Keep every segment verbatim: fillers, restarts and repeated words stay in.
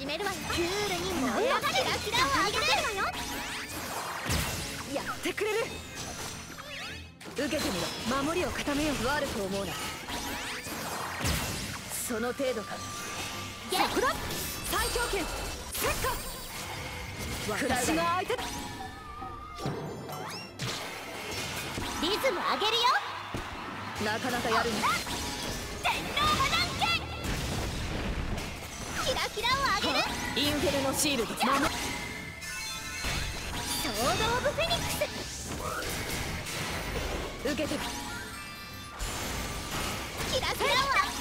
始めるわよ。クールに燃え上がる。キラキラをあげるわよ。 やってくれる。受けてみろ。守りを固めよう。悪く思うな。その程度か。そこだ。最強剣石火。私が相手だ。 リズム上げるよ。 なかなかやるね。 天皇魔弾剣。キラキラを上げる。 インフェルノシールド。 ソード・オブ・フェニックス。 受けてる。 キラキラを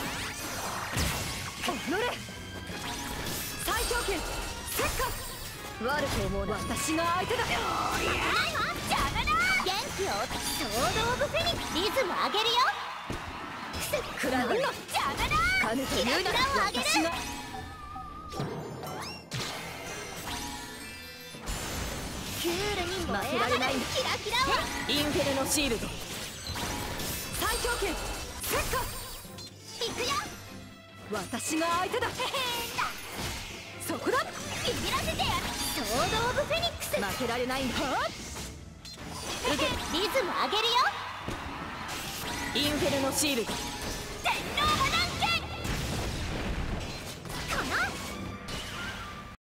乗れ。最強剣石火。悪く思うな。私が相手だ。 ないわ。邪魔だ。元気を。ソード・オブ・フェニックス。リズム上げるよ。 食らうな。 邪魔だ。 金と言うなら私が。 クールに燃え上がる。 負けられないんだ。 キラキラを。 インフェルノシールド。最強剣石火。 いくよ。 私が相手だ。そこだ。 ビビらせてやる。ソード・オブ・フェニックス。 負けられないんだ。 受け。リズム上げるよ。 インフェルノシールド。